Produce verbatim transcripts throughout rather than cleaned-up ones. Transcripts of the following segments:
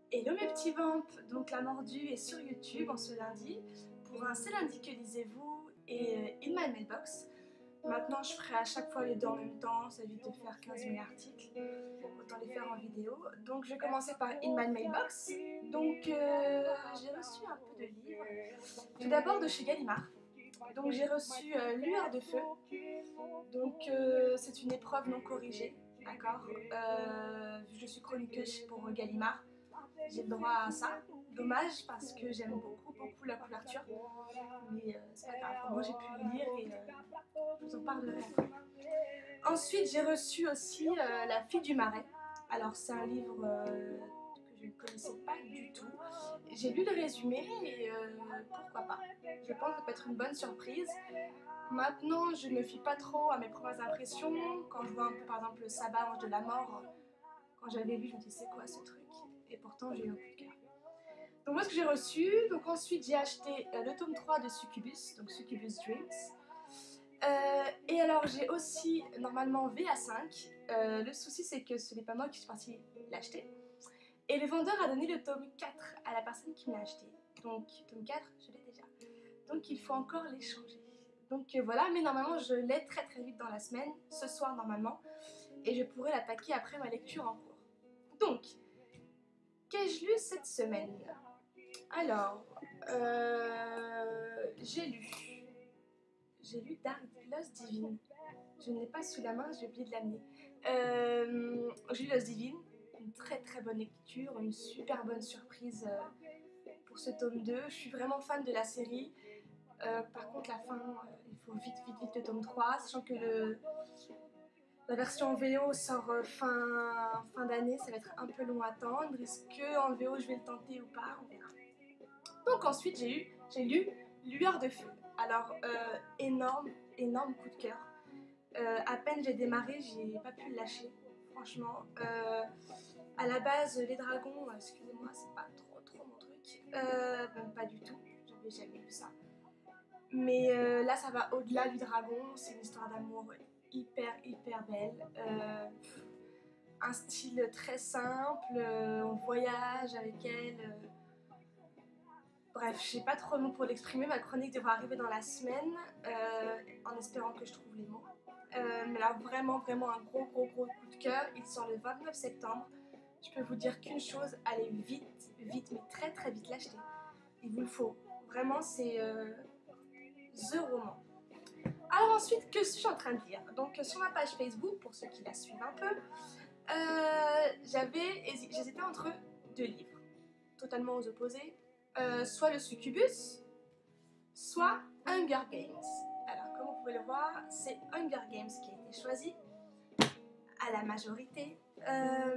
Hello mes petits vamps, donc La Mordue est sur YouTube en ce lundi pour un C'est lundi que lisez-vous et euh, In My Mailbox. Maintenant je ferai à chaque fois les deux en même temps, ça évite de faire quinze mille articles, autant les faire en vidéo. Donc je vais commencer par In My Mailbox. Donc euh, j'ai reçu un peu de livres, tout d'abord de chez Gallimard. Donc j'ai reçu euh, Lueur de feu, donc euh, c'est une épreuve non corrigée, d'accord. euh, Je suis chroniqueuse pour Gallimard, j'ai le droit à ça. Dommage parce que j'aime beaucoup beaucoup la couverture, mais euh, c'est pas grave, moi j'ai pu le lire et euh, je vous en parlerai après. Ensuite j'ai reçu aussi euh, La fille du marais. Alors c'est un livre euh, que je ne connaissais pas du tout. J'ai lu le résumé et euh, pourquoi pas. Je pense que ça peut être une bonne surprise. Maintenant je ne me fie pas trop à mes premières impressions. Quand je vois un peu par exemple le sabbat ange de la mort, quand j'avais lu je me dis c'est quoi ce truc, et pourtant j'ai eu un coup de cœur. Donc moi ce que j'ai reçu, donc ensuite j'ai acheté euh, le tome trois de Succubus, donc Succubus Dreams. Euh, et alors j'ai aussi normalement V A cinq, euh, le souci c'est que ce n'est pas moi qui suis partie l'acheter. Et le vendeur a donné le tome quatre à la personne qui me l'a acheté. Donc tome quatre je l'ai déjà. Donc il faut encore l'échanger. Donc euh, voilà, mais normalement je l'ai très très vite dans la semaine, ce soir normalement. Et je pourrai l'attaquer après ma lecture en cours. Donc, qu'ai-je lu cette semaine? Alors, euh, j'ai lu, j'ai lu Dark Lost Divine. Je ne l'ai pas sous la main, j'ai oublié de l'amener. Euh, j'ai lu Lost Divine, une très très bonne lecture, une super bonne surprise euh, pour ce tome deux. Je suis vraiment fan de la série. Euh, par contre, la fin, euh, il faut vite vite vite le tome trois, sachant que le, la version V O sort euh, fin, fin d'année, ça va être un peu long à attendre. Est-ce qu'en V O je vais le tenter ou pas? On verra. Donc ensuite j'ai eu, j'ai lu Lueur de feu. Alors euh, énorme, énorme coup de cœur. Euh, à peine j'ai démarré, j'ai pas pu le lâcher. Franchement, euh, à la base les dragons, excusez-moi, c'est pas trop trop mon truc. Euh, même pas du tout. J'avais jamais vu ça. Mais euh, là ça va au-delà du dragon. C'est une histoire d'amour hyper hyper belle. Euh, un style très simple. Euh, on voyage avec elle. Euh, Bref, j'ai pas trop de mots pour l'exprimer, ma chronique devra arriver dans la semaine, euh, en espérant que je trouve les mots. Euh, mais là, vraiment, vraiment un gros, gros, gros coup de cœur. Il sort le vingt-neuf septembre. Je peux vous dire qu'une chose, allez vite, vite, mais très, très vite l'acheter. Il vous le faut. Vraiment, c'est euh, the roman. Alors ensuite, que suis-je en train de lire? Donc sur ma page Facebook, pour ceux qui la suivent un peu, euh, j'avais, j'hésitais entre deux livres, totalement aux opposés. Euh, soit le Succubus, soit Hunger Games. Alors, comme vous pouvez le voir, c'est Hunger Games qui a été choisi à la majorité. Euh...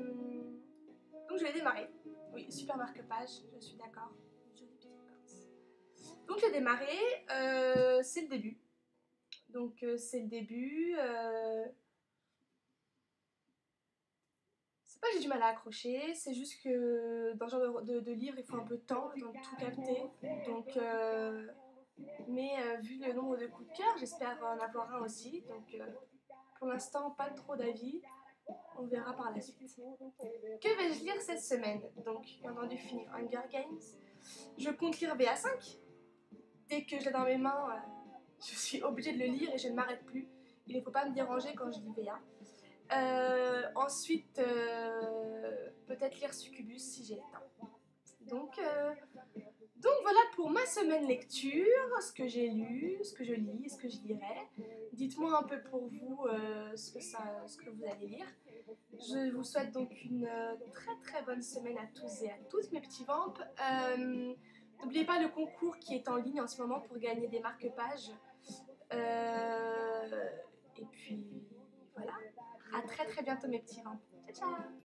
Donc, je vais démarrer. Oui, super marque-page, je suis d'accord. Jolie petite pince. Donc, je vais démarrer. Euh, c'est le début. Donc, euh, c'est le début. Euh... C'est pas que j'ai du mal à accrocher, c'est juste que dans ce genre de, de, de livre, il faut un peu de temps, le temps de tout capter. Donc, euh, mais euh, vu le nombre de coups de cœur, j'espère en avoir un aussi. Donc, euh, pour l'instant, pas trop d'avis. On verra par la suite. Que vais-je lire cette semaine? Donc, bien entendu, finir Hunger Games. Je compte lire V A cinq. Dès que je l'ai dans mes mains, euh, je suis obligée de le lire et je ne m'arrête plus. Il ne faut pas me déranger quand je lis V A. Euh, ensuite, euh, peut-être lire Succubus si j'ai le temps. Donc, euh, donc voilà pour ma semaine lecture, ce que j'ai lu, ce que je lis, ce que je lirai. Dites-moi un peu pour vous euh, ce, que ça, ce que vous allez lire. Je vous souhaite donc une euh, très très bonne semaine à tous et à toutes mes petits vamps. Euh, N'oubliez pas le concours qui est en ligne en ce moment pour gagner des marque-pages. Euh, et puis voilà. À très très bientôt mes petits vents. Ciao ciao.